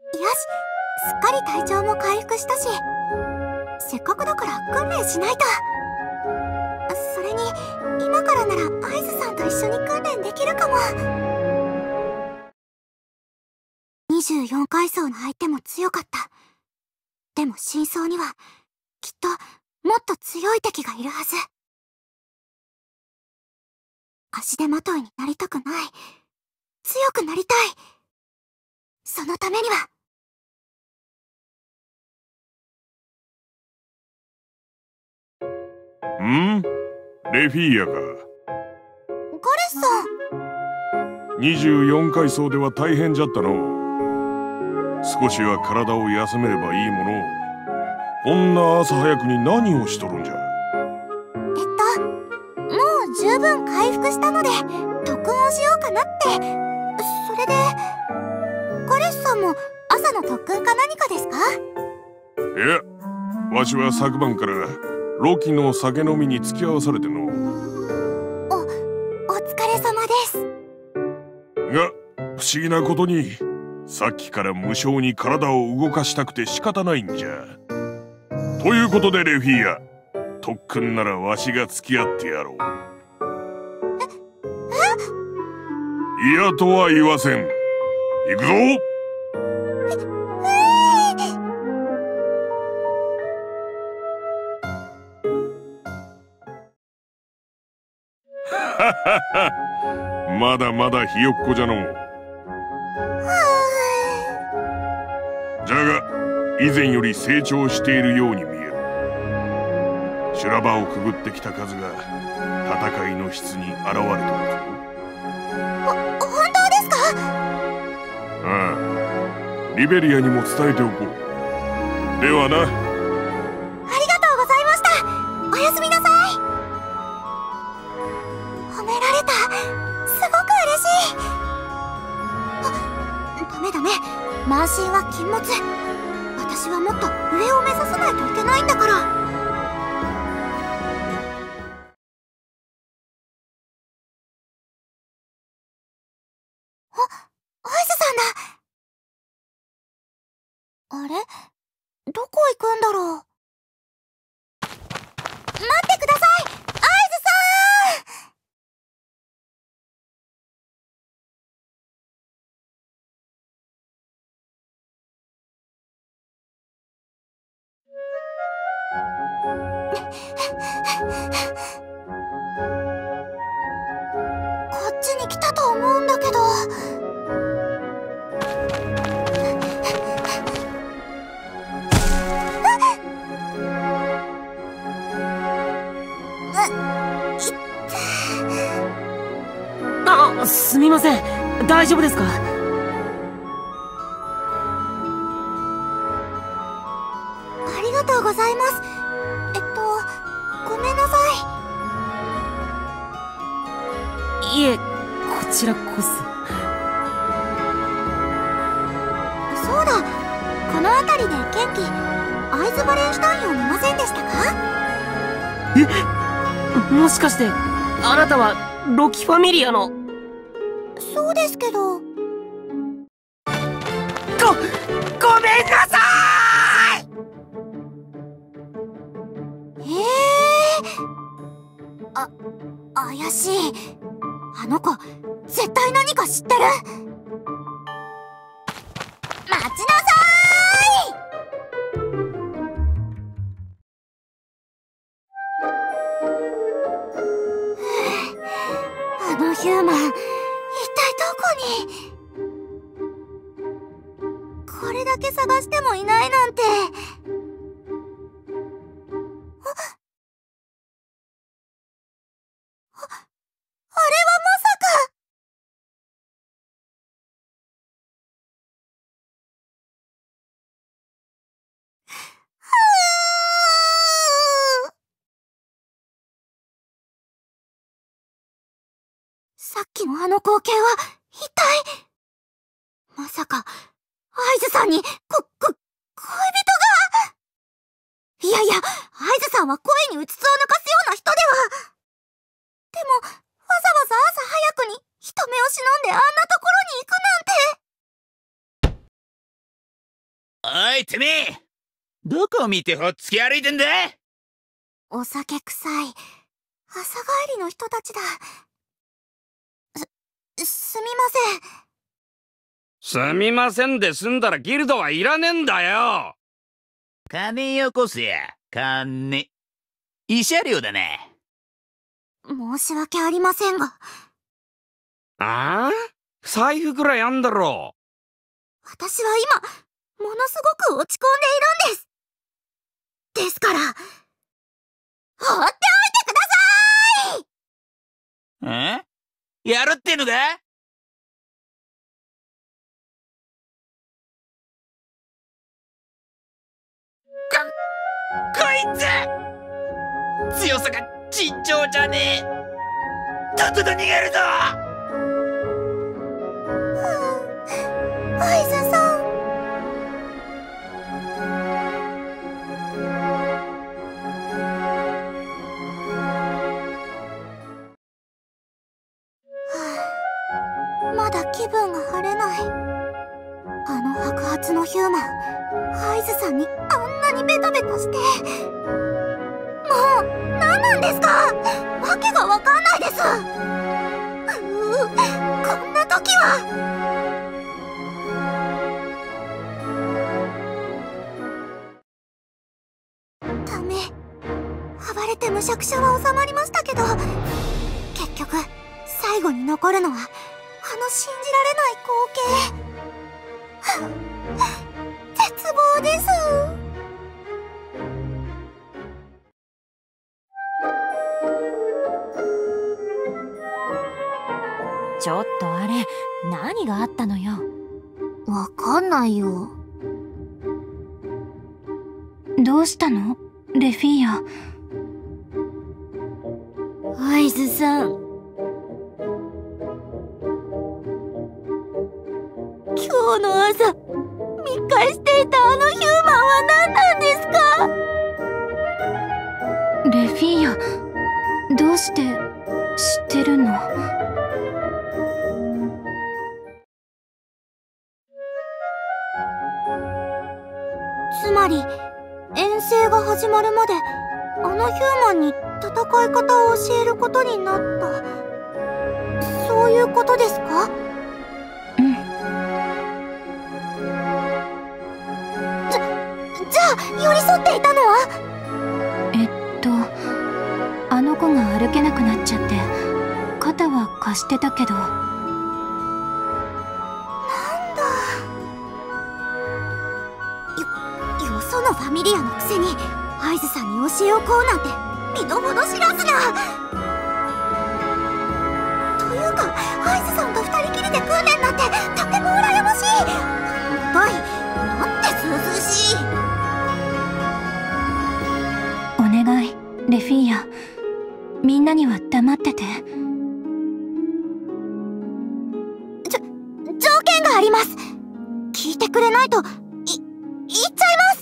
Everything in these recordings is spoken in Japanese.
よし、すっかり体調も回復したし、せっかくだから訓練しないと。それに今からなら会津さんと一緒に訓練できるかも。24階層の相手も強かった。でも深層にはきっともっと強い敵がいるはず。足手まといになりたくない。強くなりたい。そのためには。 レフィーヤか。 ガレスさん。 24階層では大変じゃったの。少しは体を休めればいいもの。こんな朝早くに何をしとるんじゃ。 もう十分回復したので特訓をしようかなって。それでガレスさんも朝の特訓か何かですか？ いや、わしは昨晩からロキの酒飲みに付き合わされての。 お疲れ様です。 が不思議なことにさっきから無性に体を動かしたくて仕方ないんじゃ。ということでレフィーヤ、特訓ならわしが付き合ってやろう。嫌とは言わせん。行くぞ。まだまだひよっこじゃのう。じゃが以前より成長しているように見える。修羅場をくぐってきた数が戦いの質に現れてるぞ。 本当ですか？ ああ、リベリアにも伝えておこう。ではな。 ありがとうございました。おやすみなさい。褒められた。すごく嬉しい。ダメダメ、慢心は禁物。私はもっと上を目指さないといけないんだから。会津さんだ。あれ、どこ行くんだろう。待ってください、会津さん。こっちに来たと思うんだけど。 すみません、大丈夫ですか？ ありがとうございます。ごめんなさいえ、こちらこそ。 そうだ、この辺りでケンキ会津バレンシュタインを見ませんでしたか？ もしかしてあなたはロキファミリアの？ そうですけど。 ごめんなさい。 怪しい。あの子絶対何か知ってる。待ちなさーい。あのヒューマン、一体どこに？これだけ探してもいないなんて。あれはまさか。さっきのあの光景は一体。まさか会津さんに恋人が。いやいや、会津さんは恋にうつつを抜かすような人では。でもわざわざ朝早くに人目を忍んであんなところに行くなんて。 おいてめえ、どこを見てほっつき歩いてんだ。 お酒臭い朝帰りの人たちだ。すみますみませんで済んだらギルドはいらねえんだよ。 金よこせや、金。慰謝料だな。 せん。申し訳ありませんが。 ああ、財布くらいあんだろ。 私は今、ものすごく落ち込んでいるんです。ですから、放っておいてください。 やるってのか。こいつ強さが尋常じゃねえ。とっとと逃げるぞ。 アイズさん。まだ気分が晴れない。あの白髪のヒューマン、ハイズさんにあんなにベタベタして。もう、何なんですか？わけがわかんないです。こんな時は。ダメ。暴れてむしゃくしゃは収まりましたけど、結局、最後に残るのは、あの信じられない光景。絶望です。 ちょっとあれ、何があったのよ。 わかんないよ。 どうしたの？レフィーヤ。 アイズさん。今日の朝、密会していたあのヒューマンは何なんですか？ レフィーヤ、どうして知ってるの？ つまり、遠征が始まるまで、あのヒューマンに戦い方を教えることになった。そういうことですか？じゃあ、寄り添っていたのは？ あの子が歩けなくなっちゃって、肩は貸してたけど。 なんだ。よそのファミリアのくせに、アイズさんに教えをこうなんて、身の程知らずな。というか、アイズさんと二人きりで訓練なんて、とても羨ましい。はい、なんてずうずうしい。 お願い、レフィーヤ。みんなには黙ってて。 条件があります。聞いてくれないと、言っちゃいます。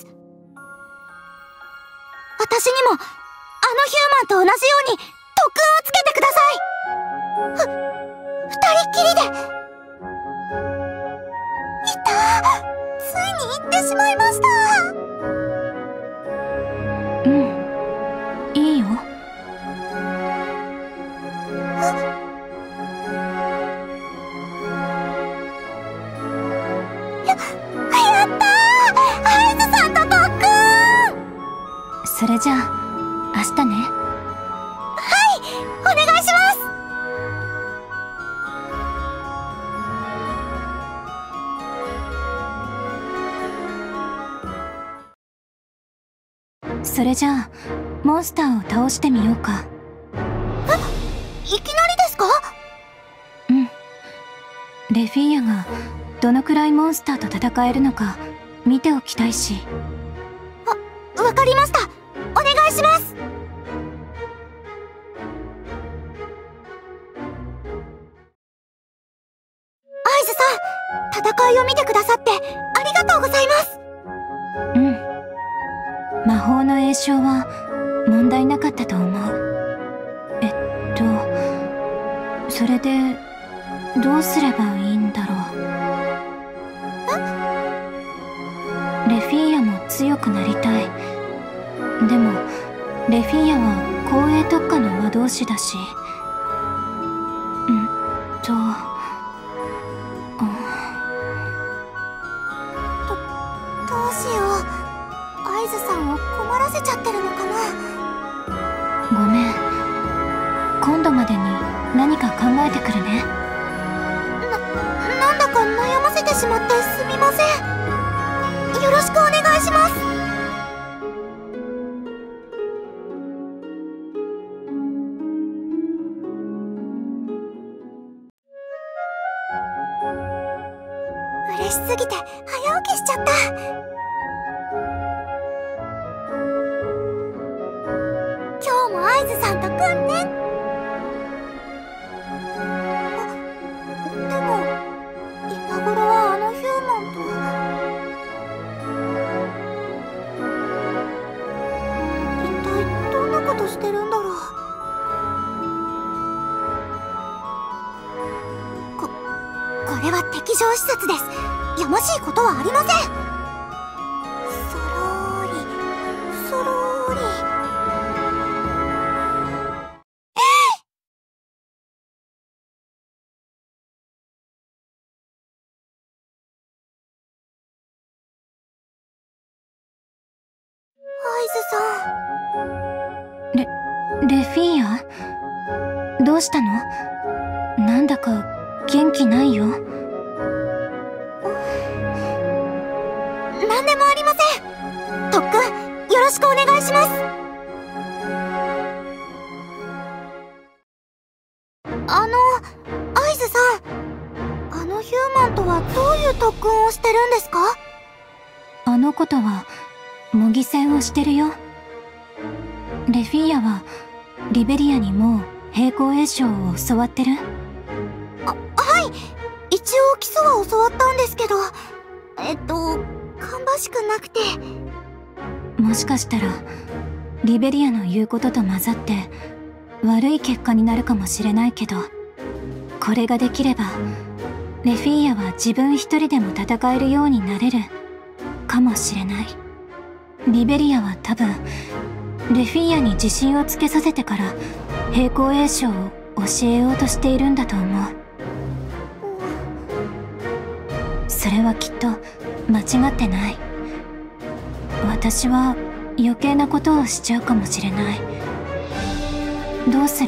私にも、あのヒューマンと同じように、特訓をつけてください。二人っきりで。いた。ついに言ってしまいました。 いいよ。 やったー！アイズさんと特訓！ それじゃあ、明日ね。 はい！お願いします。それじゃあ、モンスターを倒してみようか。 いきなりですか？ レフィーヤがどのくらいモンスターと戦えるのか見ておきたいし。 わかりました。お願いします。アイズさん、戦いを見てくださってありがとうございます。 魔法の詠唱は問題なかったと思う。それでどうすればいいんだろう。レフィーくなりたい。でもレフィーヤは光栄特化の魔導士だし。 どうしよう。アイズさんを困らせちゃってるのかな。 ごめん。今度までに何か考えてくるね。 なんだか悩ませてしまってすみません。よろしくお願いします。嬉しすぎて早起きしちゃった。今日もアイズさんと訓練。でも今頃はあのヒューマンと。一体どんなことしてるんだろう。これは敵情視察です。やましいことはありません。そろーりそろーり。アイズさん。 レフィーヤ？どうしたの？なんだか元気ないよ。 何でもありません。特訓よろしくお願いします。アイズさん、あのヒューマンとはどういう特訓をしてるんですか？ あの子とは模擬戦をしてるよ。レフィーヤはリベリアにもう平行栄唱を教わってる？ はい、一応基礎は教わったんですけど、芳しくなくて。 もしかしたらリベリアの言うことと混ざって悪い結果になるかもしれないけど、これができればレフィーヤは自分一人でも戦えるようになれるかもしれない。リベリアは多分レフィーヤに自信をつけさせてから平行栄唱を教えようとしているんだと思う。それはきっと間違ってない。私は余計なことをしちゃうかもしれない。どうする？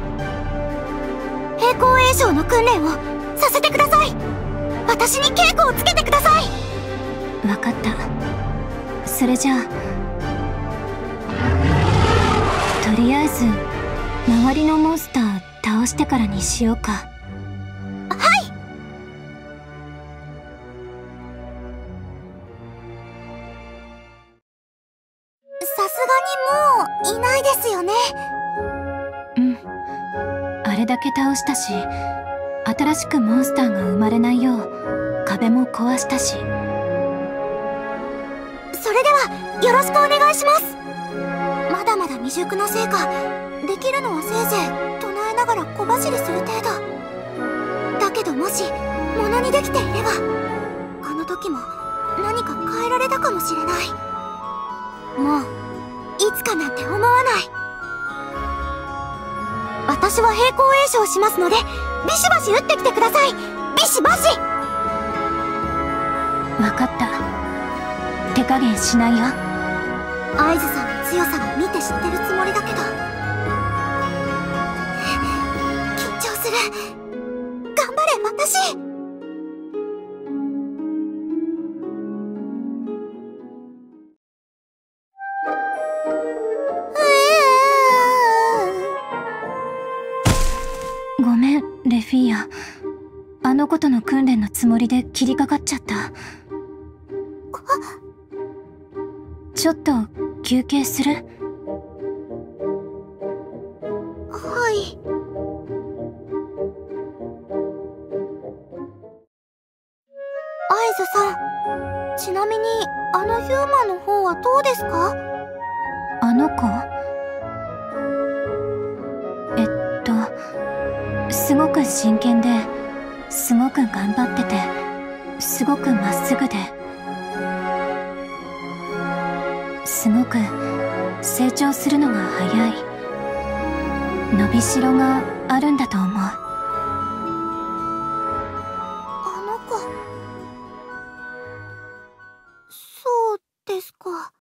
平行栄唱の訓練をさせてください。私に稽古をつけてください。 わかった。それじゃあとりあえず周りのモンスター倒してからにしようか。 はい。さすがにもういないですよね。 うん。あれだけ倒したし、新しくモンスターが生まれないよう壁も壊したし。 それではよろしくお願いします。まだまだ未熟なせいか、できるのはせいぜい唱えながら小走りする程度だけど、もしものにできていればあの時も何か変えられたかもしれない。もういつかなんて思わない。私は平行栄唱しますのでビシバシ打ってきてください。ビシバシ。 わかった。手加減しないよ。 アイズさんの強さは見て知ってるつもりだけど、緊張する。頑張れ私。 ごめんレフィーヤ、あの子との訓練のつもりで切りかかっちゃった。ちょっと休憩する？ はい。アイズさん、ちなみにあのヒューマンの方はどうですか？ あの子？すごく真剣で、すごく頑張ってて、すごくまっすぐで。 すごく成長するのが早い。伸びしろがあるんだと思う。 あの子、そうですか。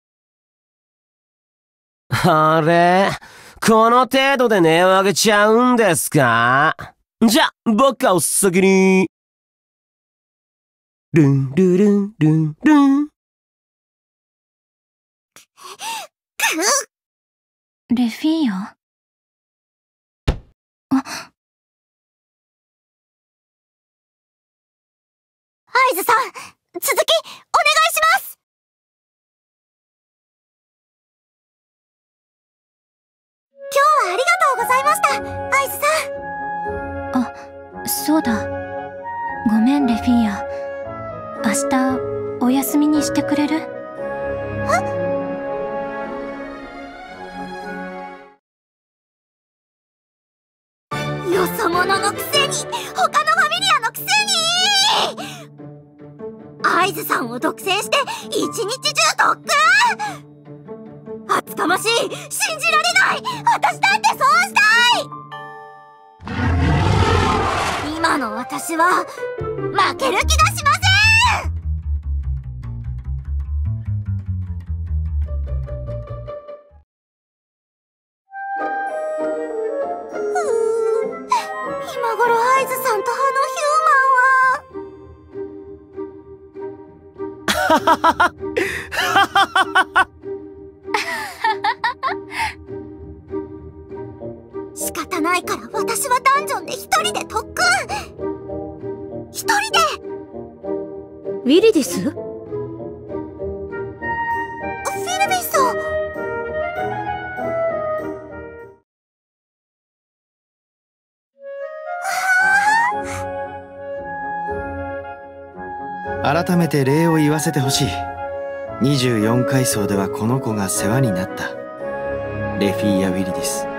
あれ、この程度で音を上げちゃうんですか？じゃ、僕はお先に。ルンルルンルンルン。 レフィーヤ？ アイズさん、続き、お願いします。今日はありがとうございました、アイズさん。 あ、そうだ。ごめん、レフィーヤ。明日、お休みにしてくれる？ よそ者のくせに、他のファミリアのくせに！アイズさんを独占して一日中特訓！厚かましい、信じられない！私だってそうしたい！今の私は負ける気がしません！今頃アイズさんとあのヒューマンは仕方ないから私はダンジョンで一人で特訓！一人で！ ウィリディス？ フィルビスさん！ 改めて礼を言わせてほしい。24階層ではこの子が世話になった。レフィーヤ・ウィリディス。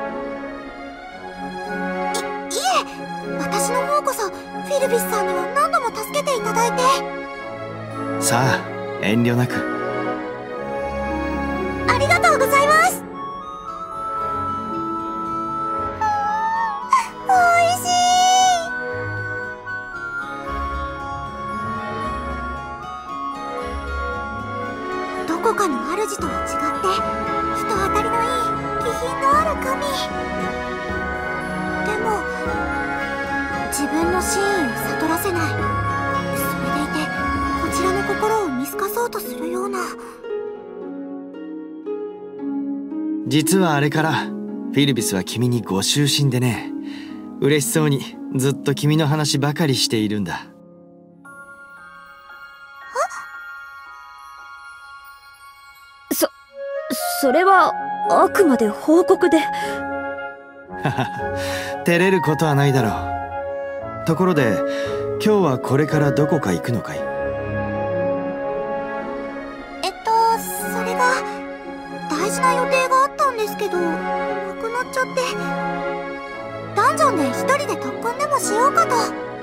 いえ、私の方こそフィルビスさんには何度も助けていただいて。 さあ、遠慮なく。 ありがとうございます。おいしい。どこかの主とは違って人当たりのいい気品のある神。でも自分の真意を悟らせない。それでいてこちらの心を見透かそうとするような。 実はあれからフィルビスは君にご執心でね、嬉しそうにずっと君の話ばかりしているんだ。 それはあくまで報告で。 照れることはないだろう。ところで今日はこれからどこか行くのかい？ それが大事な予定があったんですけどなくなっちゃって、ダンジョンで一人で特訓でもしようかと。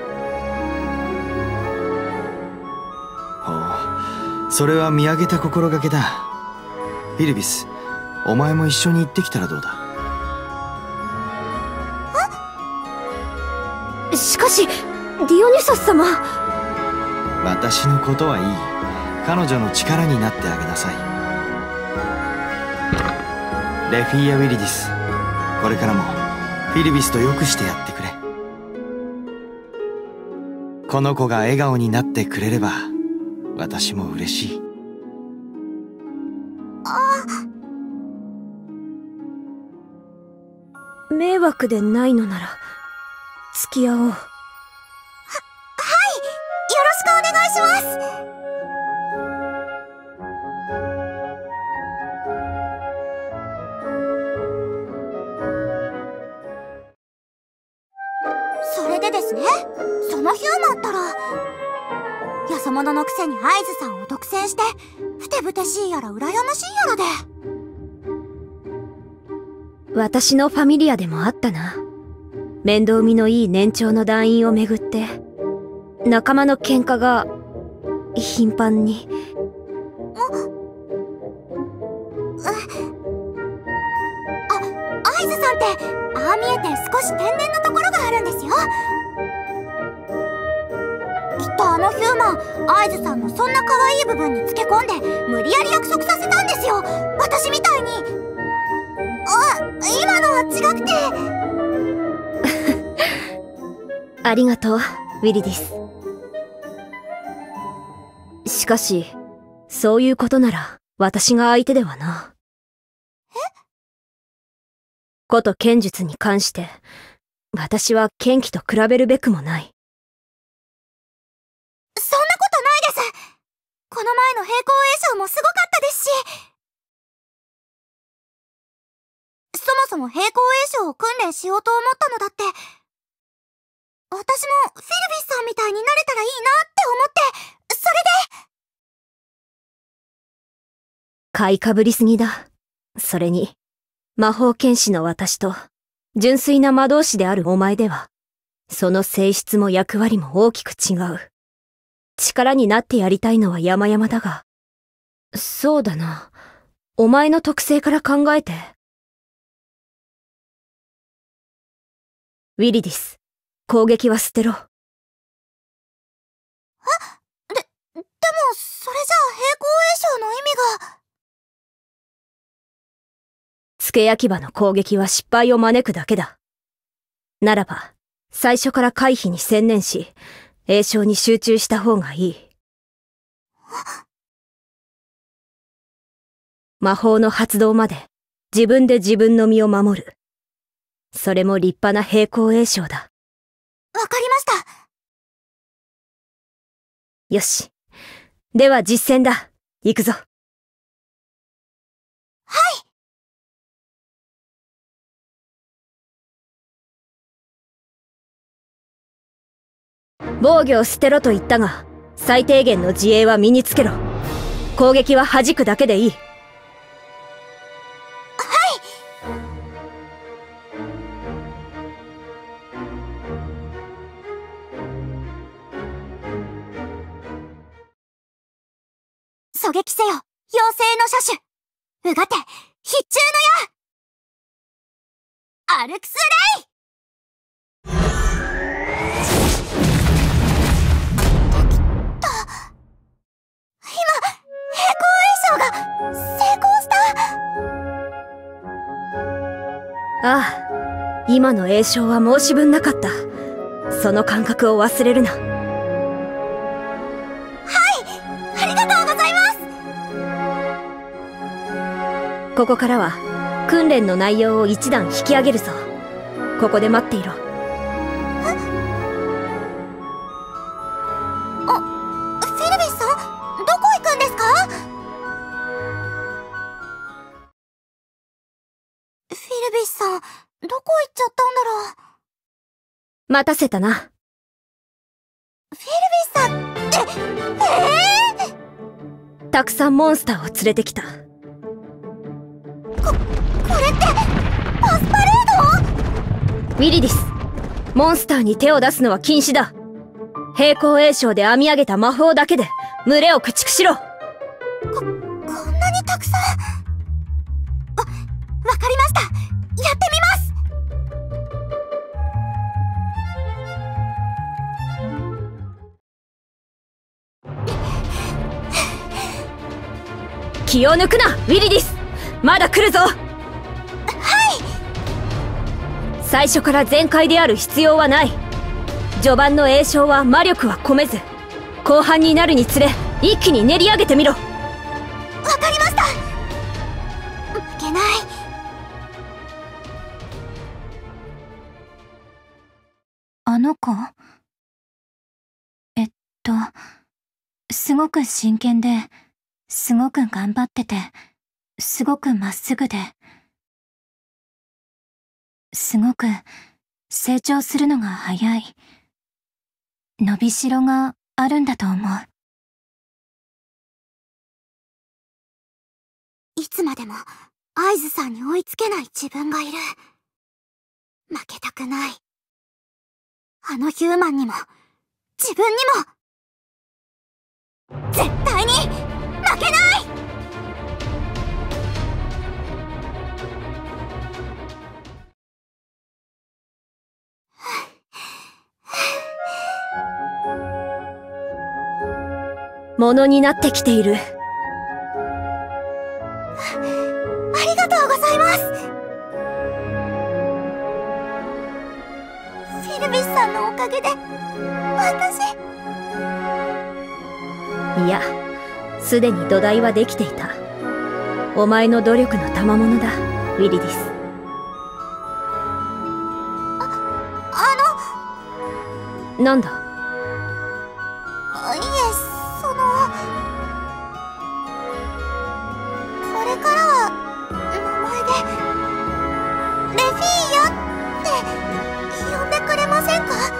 ほう、それは見上げた心がけだ。フィルビス、お前も一緒に行ってきたらどうだ？ しかしディオニソス様。 私のことはいい。彼女の力になってあげなさい。レフィーヤ・ウィリディス、これからもフィルビスとよくしてやってくれ。この子が笑顔になってくれれば私も嬉しい。 迷惑でないのなら付き合おう。 はい、よろしくお願いします。それでですね、そのヒューマンったらよそ者のくせにアイズさんを独占してふてぶてしいやら羨ましいやらで。 私のファミリアでもあったな。面倒見のいい年長の団員をめぐって仲間の喧嘩が頻繁に。 マンってああ見えて少し天然なところがあるんですよ。きっとあのヒューマン、アイズさんのそんな可愛い部分につけ込んで無理やり約束させたんですよ、私みたいに。今のは違くて。 ありがとう、ウィリディス。しかし、そういうことなら私が相手ではな。こと剣術に関して、私は剣気と比べるべくもない。 そんなことないです。この前の平行泳翔もすごかったですし。そもそも平行泳翔を訓練しようと思ったのだって、私もフィルビスさんみたいになれたらいいなって思って、それで。 買いかぶりすぎだ。それに、魔法剣士の私と、純粋な魔導士であるお前では、その性質も役割も大きく違う。力になってやりたいのは山々だが、そうだな。お前の特性から考えて。ウィリディス、攻撃は捨てろ。 でもそれじゃあ平行泳翔の意味が。 付け焼き場の攻撃は失敗を招くだけだ。ならば、最初から回避に専念し、詠唱に集中した方がいい。魔法の発動まで自分で自分の身を守る。それも立派な平行詠唱だ。 わかりました。 よし。では実践だ。行くぞ。 はい。 防御を捨てろと言ったが、最低限の自衛は身につけろ。攻撃は弾くだけでいい。 狙撃せよ、妖精の射手。うがて、必中の矢。アルクスレイ。今、平行泳翔が成功した。 ああ、今の詠唱は申し分なかった。その感覚を忘れるな。 ありがとうございます。 ここからは訓練の内容を一段引き上げるぞ。ここで待っていろ。 フィルビスさん、どこ行くんですか？フィルビスさん、どこ行っちゃったんだろう。 待たせたな。 フィルビスさん、 たくさんモンスターを連れてきた。 これってパスパレード？ ウィリディス、モンスターに手を出すのは禁止だ。平行詠唱で編み上げた魔法だけで群れを駆逐しろ。 こんなにたくさん。わかりました。やってみます。気を抜くな、ウィリディス。まだ来るぞ。はい。最初から全開である必要はない。序盤の詠唱は魔力は込めず、後半になるにつれ一気に練り上げてみろ。 わかりました。負けない。 あの子？すごく真剣で、すごく頑張ってて、すごくまっすぐで、すごく成長するのが早い。伸びしろがあるんだと思う。 いつまでもアイズさんに追いつけない自分がいる。負けたくない。あのヒューマンにも、自分にも、絶対に負けない。 ものになってきている。 ありがとうございます。フィルビスさんのおかげで、私。 いや、すでに土台はできていた。お前の努力の賜物だ、ウィリディス。なんだ？ いえ、これからは名前でレフィーヤって呼んでくれませんか？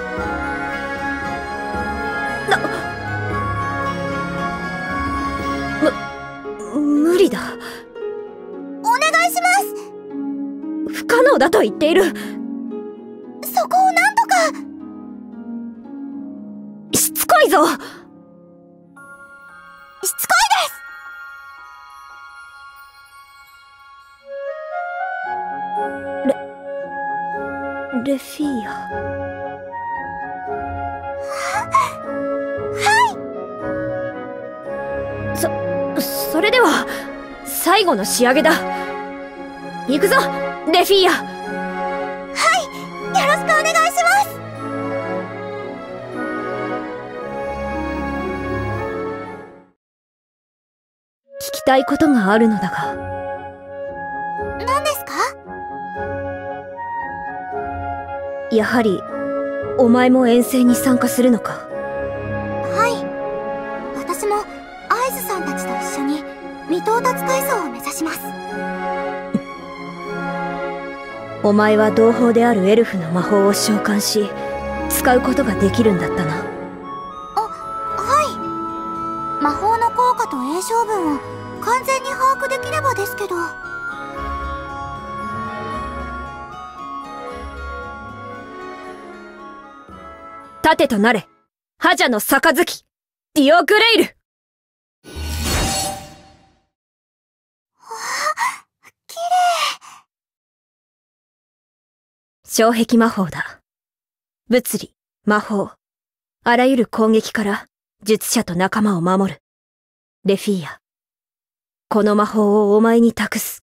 無理だ。 お願いします。 不可能だと言っている。 そこをなんとか。 しつこいぞ。 しつこいです。 レフィーヤ。それでは最後の仕上げだ。行くぞ、レフィーヤ。 はい、よろしくお願いします。 聞きたいことがあるのだが。 何ですか？ やはりお前も遠征に参加するのか？ はい、私もアイズさんたちと一緒に未到達階層を目指します。 お前は同胞であるエルフの魔法を召喚し使うことができるんだったな。 はい、魔法の効果と詠唱文を完全に把握できればですけど。 盾となれ、覇者の杯、ディオグレイル。 きれい。 障壁魔法だ。物理、魔法、あらゆる攻撃から術者と仲間を守る。レフィーヤ、この魔法をお前に託す。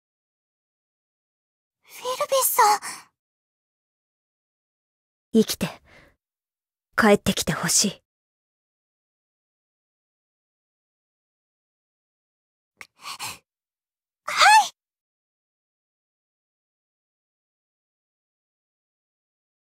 フィルビスさん。 生きて帰ってきてほしい。